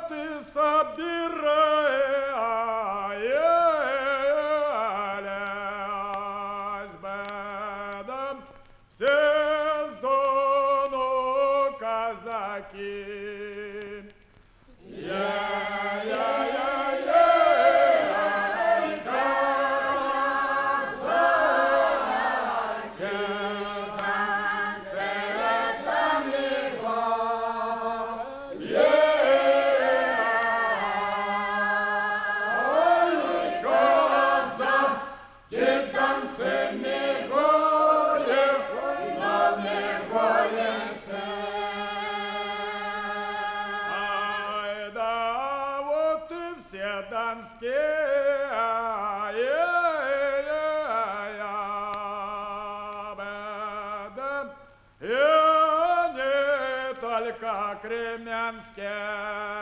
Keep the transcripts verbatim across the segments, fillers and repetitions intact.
вот и собирались бедом все с дону казаки. Кремянске.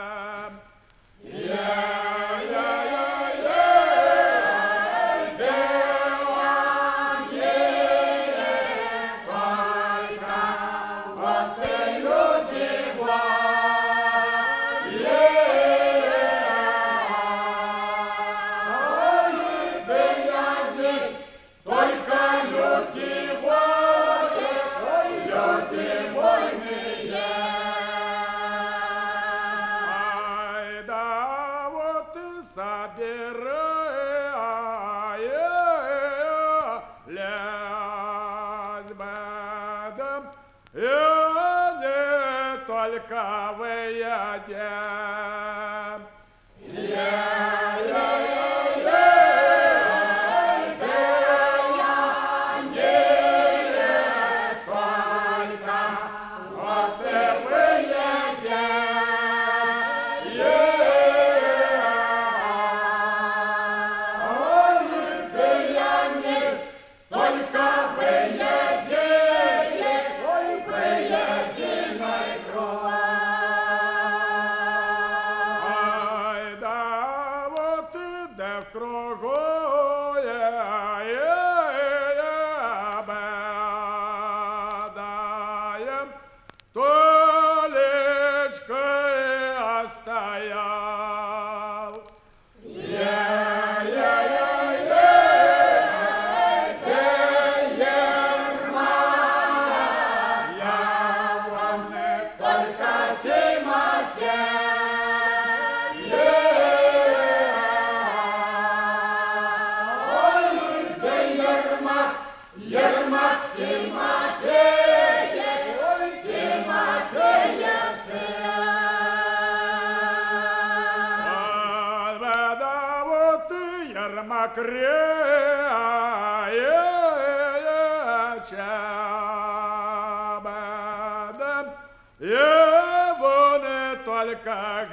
Его не только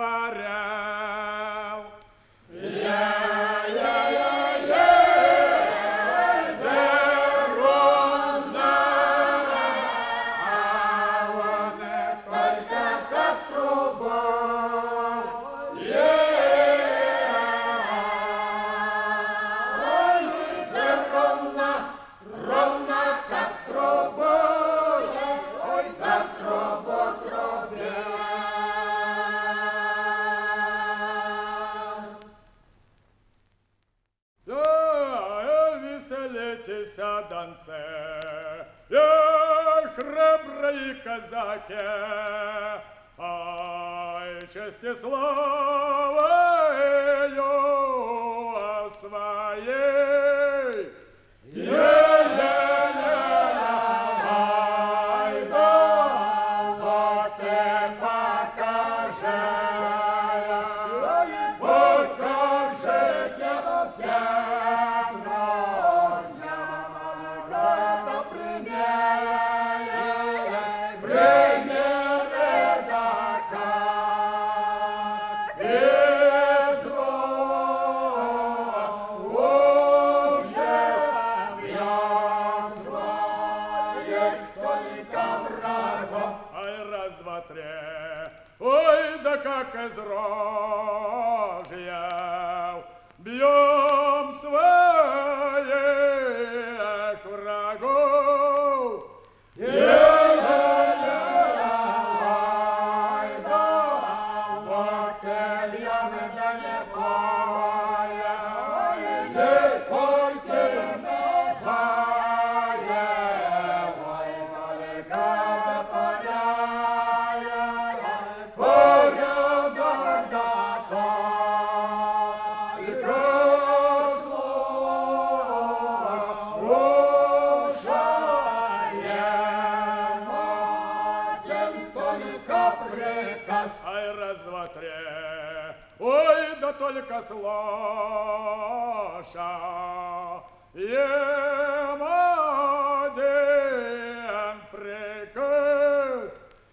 говорил. Храбрые казаки, ай, честь и славою своей. Ай, да, вот ты покажи, покажите всем друзьям, это пример. Ой, да как из рожья бьем своих врагов. Ай, да, только приказ. Ай, раз, два, три. Ой, да только слаша. Ем один приказ.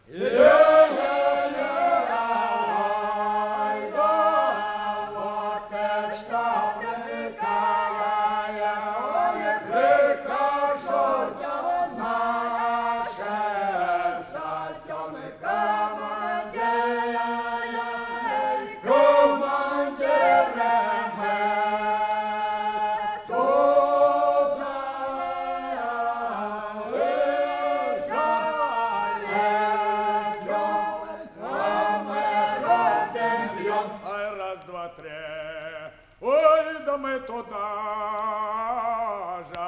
Мы туда же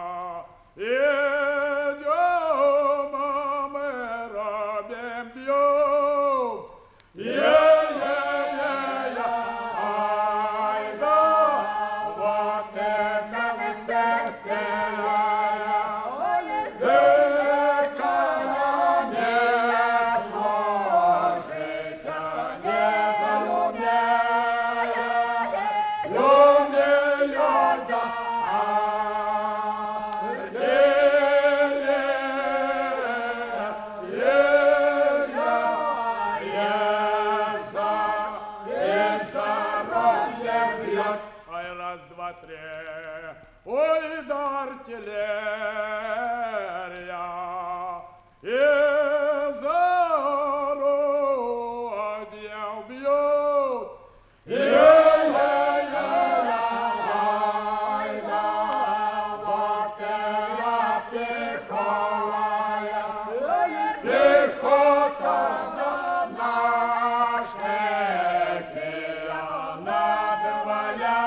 идем, а мы робим, бьем. Е-е-е-е, ай да, вот это царская, языкая не сложить, а не ой, да артиллерия из орудия бьет. Ай, да, вот я пехолая, пехота наша, надвоя.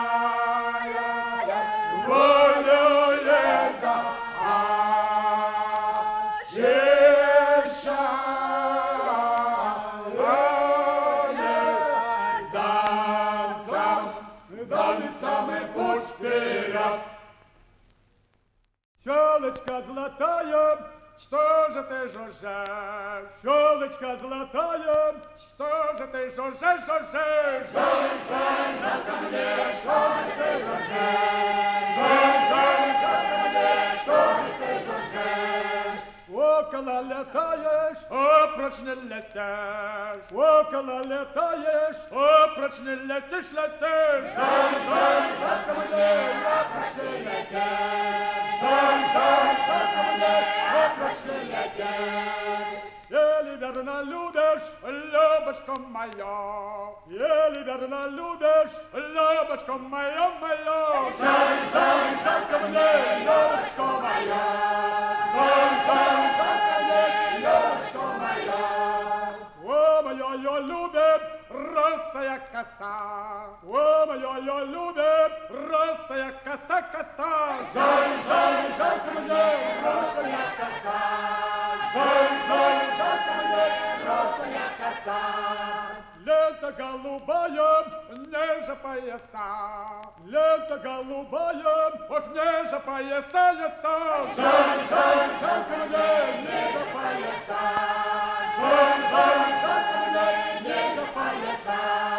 Щелочка золотая, что же ты жужжишь? Щелочка золотая, что же ты жужжишь, жужжишь? Жаль, жаль, жалко мне, что же ты жужжишь? Жаль, жаль, жалко мне, что же ты жужжишь? Около летаешь, опрочь не летишь. Около летаешь, опрочь не летишь, летишь. Жаль, жаль, жалко мне, опрочь не летишь. Жаль, жаль, жалко мне, опрочь не летишь. Еле верно любишь, Любочка моя. Еле верно любишь, Любочка моя, моя. Жаль, жаль, жалко мне, Любочка моя. Жаль, жаль, жалко мне, Любочка моя. О, моя, я любит, росая коса. О, моя, я любит, росая коса, коса. Жаль, жаль, жалко мне, росая коса. Жаль, жаль, жалко мне, росая коса. Лента голубая, ниже пояса. Лента голубая, ох, ниже пояса, яса. Жаль, жаль, жалко мне, ниже пояса. Жаль, жаль, жалко мне, ниже пояса.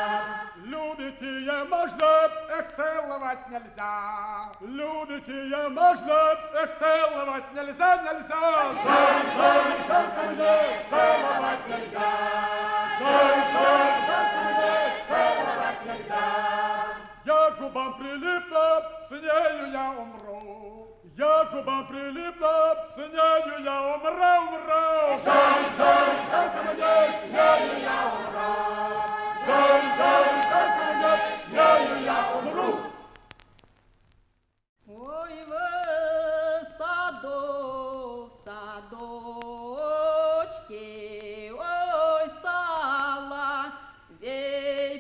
Любите можно, эх, целовать нельзя. Любите можно, эх, целовать нельзя, нельзя. Жаль, жаль, жалко мне, целовать нельзя. Жаль, жаль, жалко мне, целовать нельзя. Я губам прилипну, с нею я умру. Я губам прилипну, с нею я умру, умру. Жаль, жаль, жалко мне, с нею я умру. Жаль, жаль, жалко мне, с нею я умру. Ой, в саду, в садочке, ой, соловей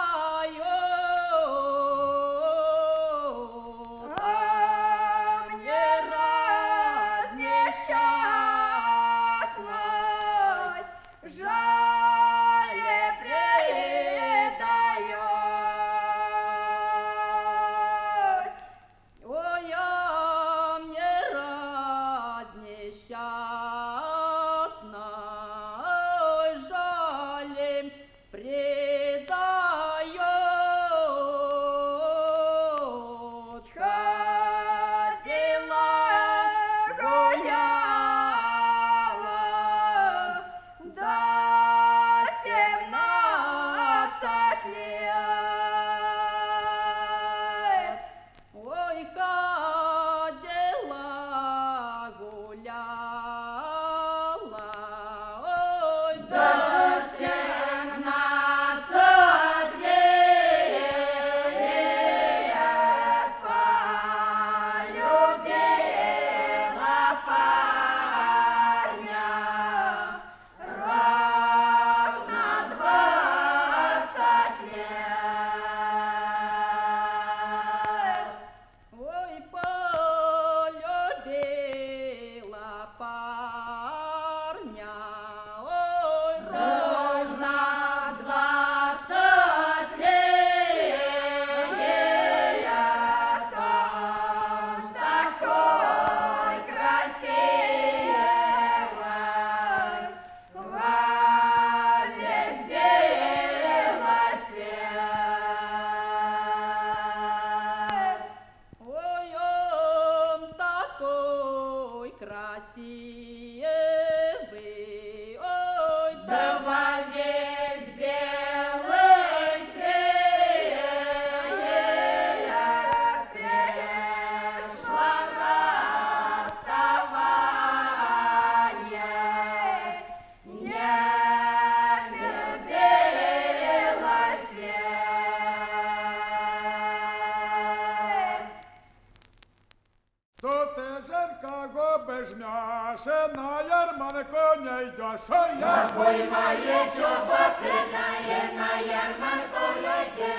поет, а мне раз несчастной жаль. Обоймає чоботи, дає на ярмарку йде.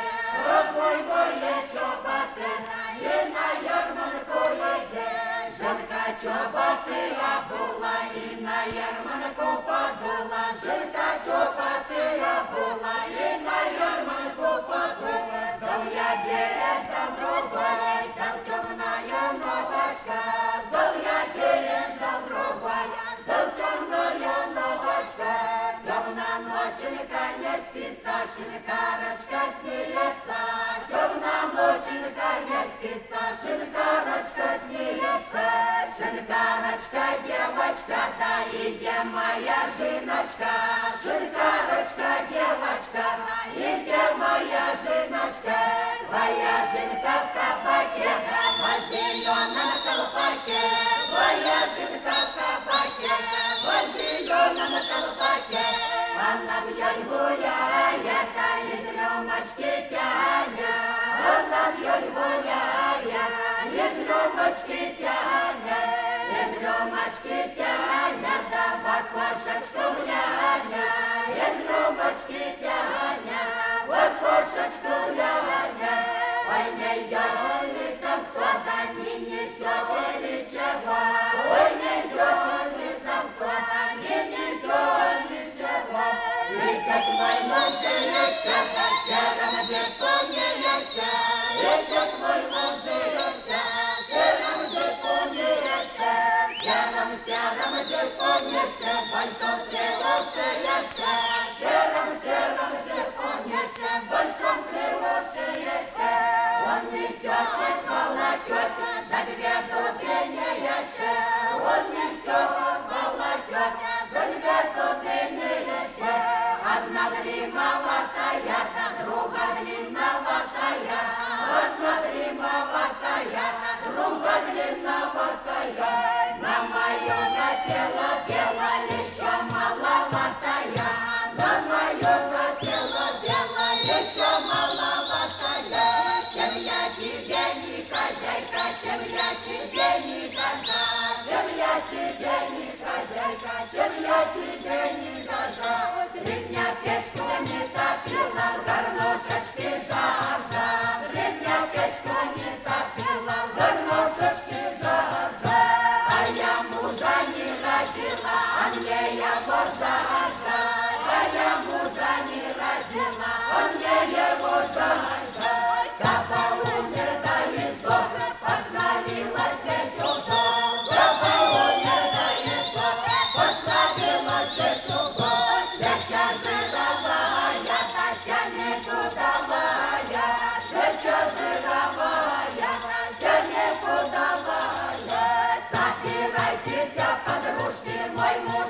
Обоймає чоботи, дає на ярмарку йде. Жінка чоботи обула і на ярмарку подула. Жінка чоботи обула і на ярмарку подула. Ждал я день, ждал другой, ждал темная ночечка. Ждал я день, ждал другой, ждал темная ночечка. Темная ноченька не спится, шинкарочка снится. Темная ноченька не спится, шинкарочка снится. Шинкарочка, девочка, да иди моя жиночка. Шинкарочка, девочка, да иди моя жиночка. Твоя жинка в кабаке, в зеленом колпаке. Твоя жинка в кабаке, в зеленом колпаке. Она бьет гуляя, да из рюмочки тяня. Она бьет гуляя, из рюмочки тяня. Из рюмочки тяня, да в окошечку гляня. Из рюмочки тяня, в окошечку гляня. Ой, не идет ли там кто-то, не несет ли чего? Ой, не идет ли там кто-то, не несет ли чего? Ведь как мой муж еще, да серым зерку не еще. Ведь как мой муж еще, серым зерку не еще. Серым, серым зерку не еще, большом крылоше еще. Серым, серым зерку не еще, большом крылоше еще. Он несет от волокёте, да две дубини еще. Он несет от волокёте, да две дубини еще. Одна длинноватая, да друга длинноватая. Одна длинноватая, да друга длинноватая. На мое на тело бело еще маловатая. На мое на тело бело еще маловатая. Чем я тебе не хозяйка, чем я тебе не коза. Чем я тебе не хозяйка, чем я тебе не коза. Три дня печку не топила, в горнушечке жар-жа. Три дня печку не топила, в горнушечке жар-жа. А я мужа не родила, а мне его жар-жа. А я мужа не родила, а мне его жар-жа. Капа умер, да и сдох, остановилась весь удол. Капа умер, да и сдох, остановилась весь удол. Свеча жировая, Тася не кудовая. Свеча жировая, Тася не кудовая. Собирайтесь, подружки, мой муж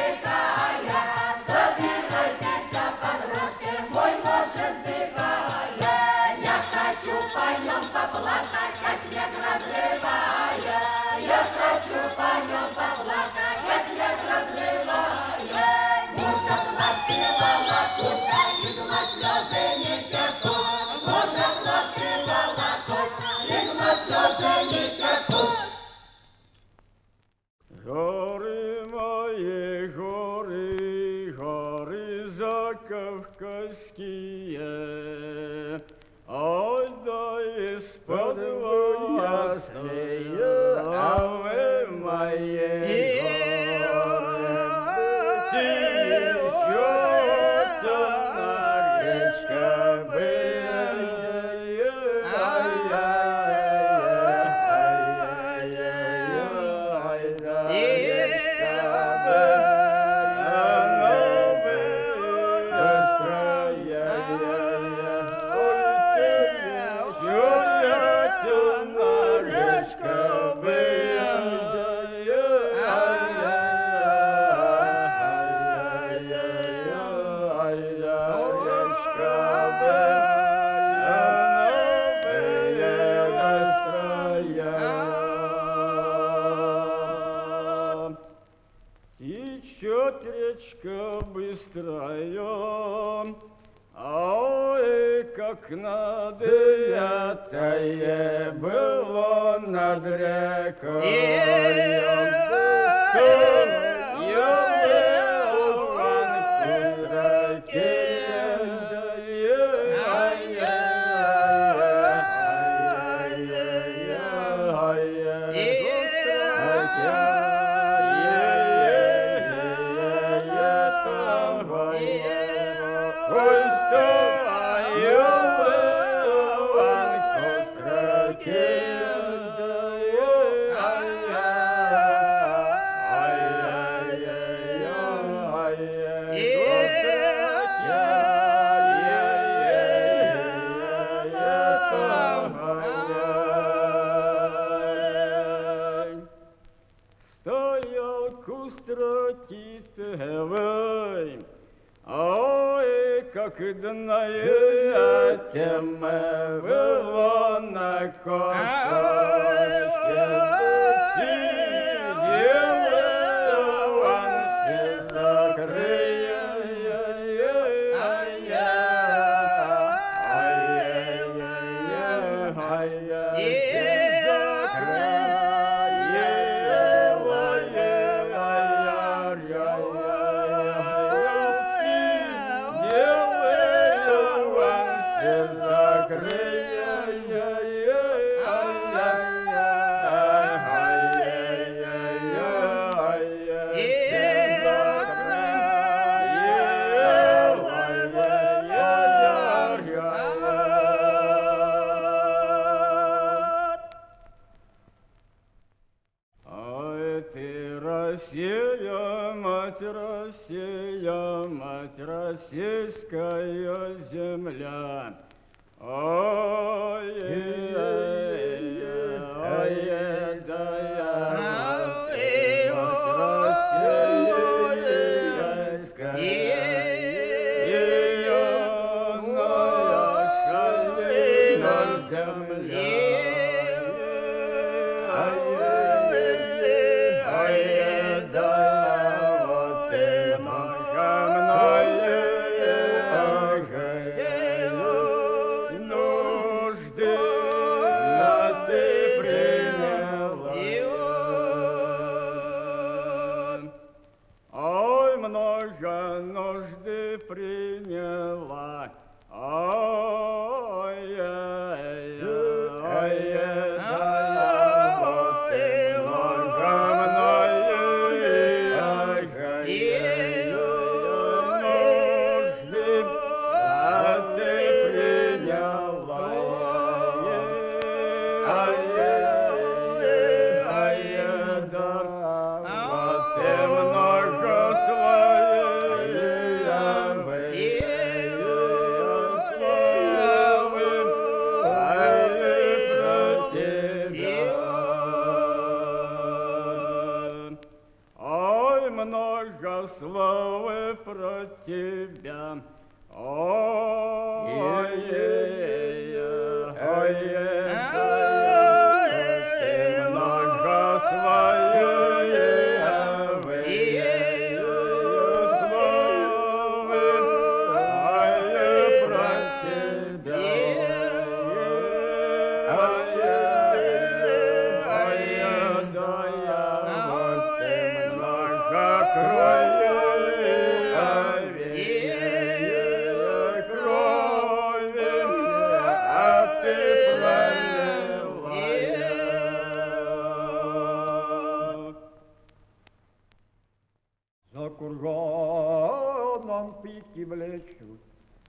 издыхая. Собирайтесь, подружки, мой муж издыхая. Я хочу по нем поплакать, а снег разрывая. Я хочу по нем поплакать, а снег разрывая. Мужа сладкого лакута, из глаз слезы не текут. Мужа сладкого лакута, из глаз слезы не текут. Горы мои, горы, горы закавказские, ой, да из-под ясные, а вы мои горы, течет на речка Течет речка быстрая, ой, как надыятое было над рекой. Стоял Когда тема была на косточке, сидела, он все закрыя, Россия, мать Россия, мать российская земля. Ой, ой, ой, да я, мать российская, ее наша земля. Приняла, ой, ой, ой, да вот ты много многие нужды, а ты приняла, ой, ой, да вот ты много своих. Много слов про тебя. Ой, ой, ой, много своих слов про тебя. За курганом пики влечут,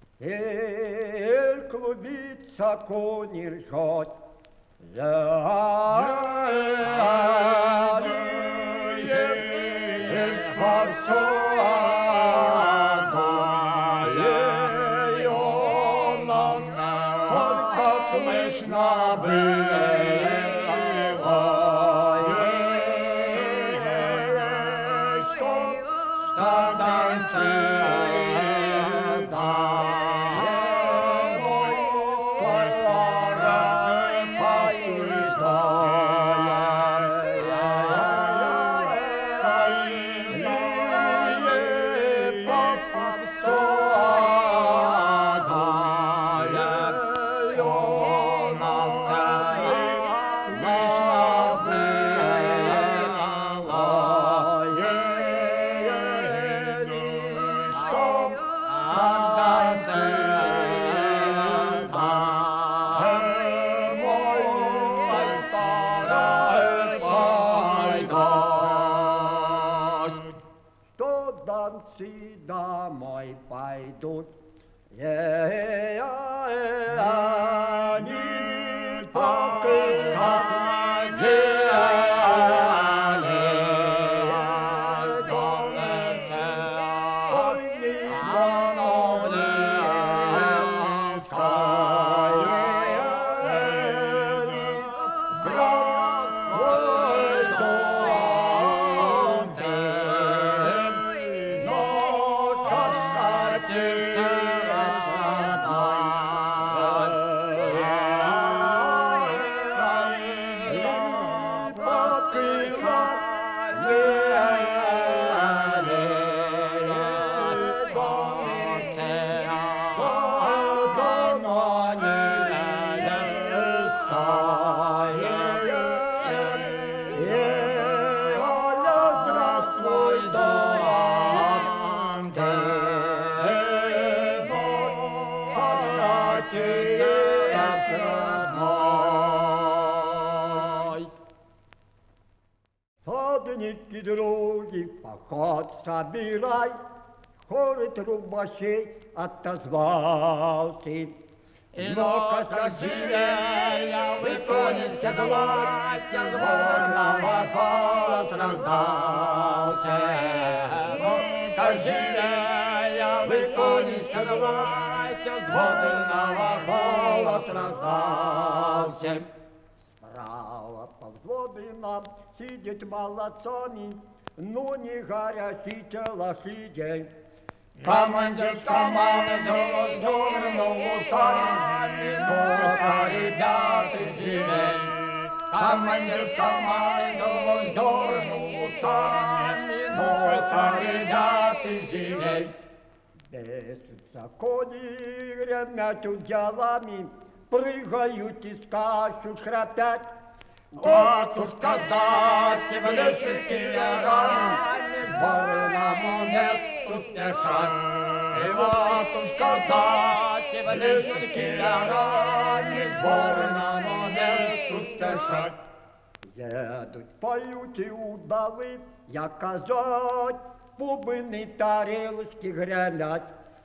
эль клубится, кони ржет. Задует парсуадует он, только слышно было, что танцует домой, той стороны поедая. пойдут. Они други, поход собирай, хор трубачей отозвался. И ну-ка, стражирея, выклонится гладь, звонного голос раздался. Ну-ка, стражирея, выклонится гладь, звонного голос раздался. Справа по взводинам сидят молодцами, но не горячий лошадей. Командир с командой дернул усами, ну-ка, ребята, живей. Командир с командой дернул усами, ну-ка, ребята, живей. Бесятся кони, гремят уделами, прыгают и скачут, храпят. Батюшка, дайте в лешики раны, сборы нам месту спешат. И батюшка, дайте в лешики раны, сборы нам месту спешат. Едут, поют и удалы, я казать, бубны тарелочки гремят.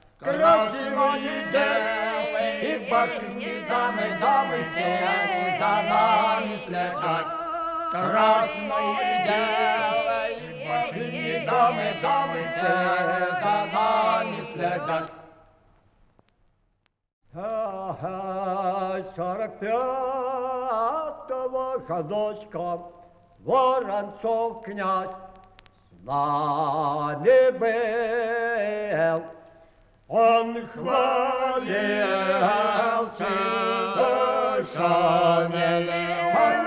Красивые девы и башни дамы, дамы все за нами следят. Красные девы и башни дамы, дамы все за нами следят. Ага, сорок пятого годочка Воронцов князь с нами был. Он хвалился душами, он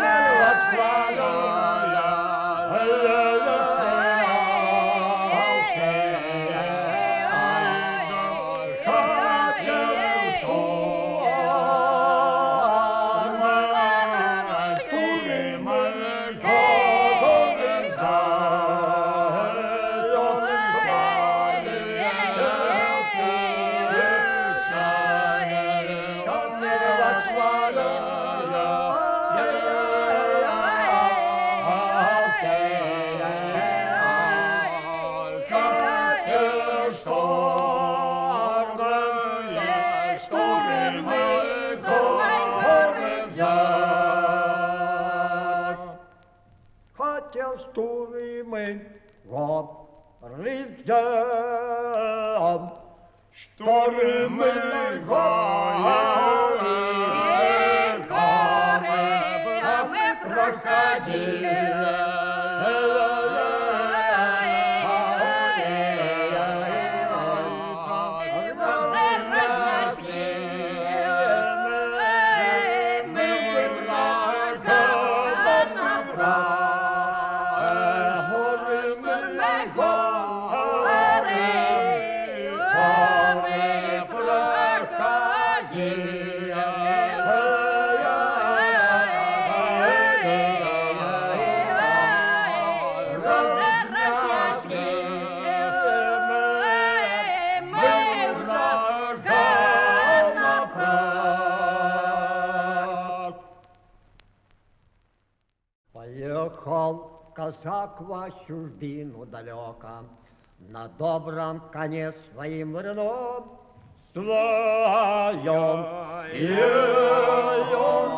Рыцарь, штормы горы, горы, мы проходили. Поехал казак в чужбину далеко, на добром коне своим вороном своем. И он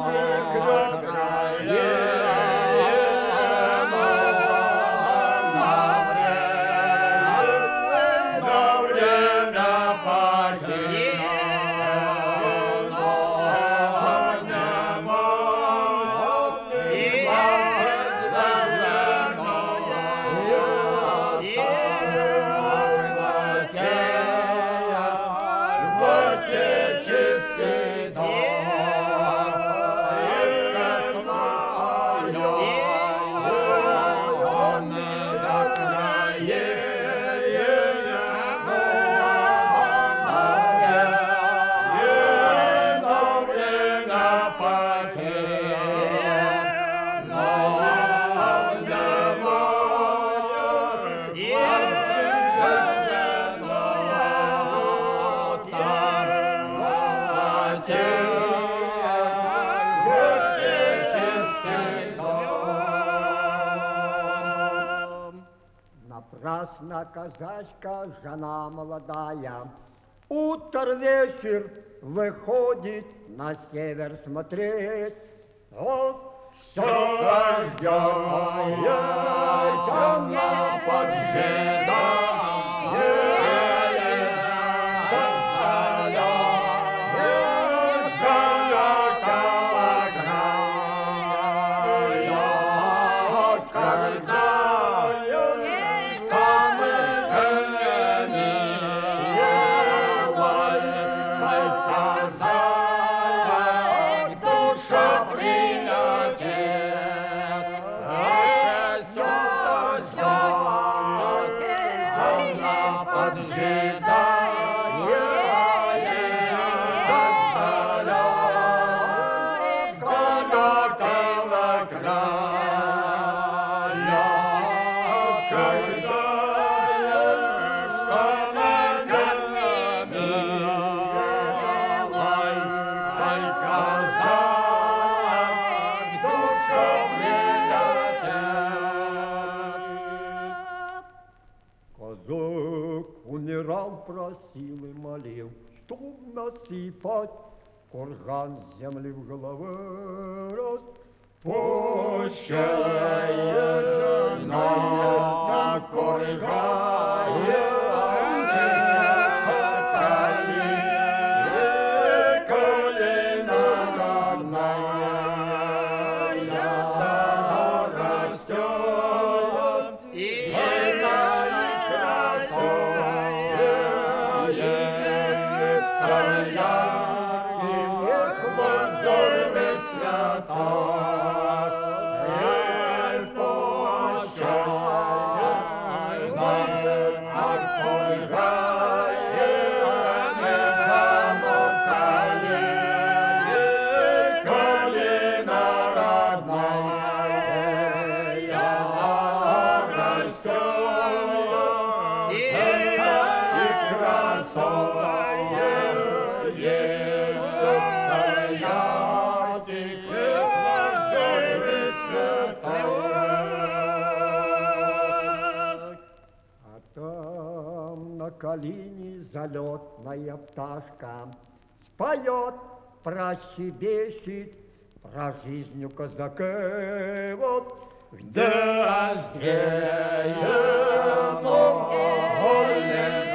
Напрасно казачка, жена молодая, утро вечер выходит на север смотреть. Вот все рожденная, темно поджидает. Просил и молил, чтоб насыпать курган земли в голове. Пущая жена кургане, калине залетная пташка споет, прощебечет про жизнь у казака. Вот где оздреем, но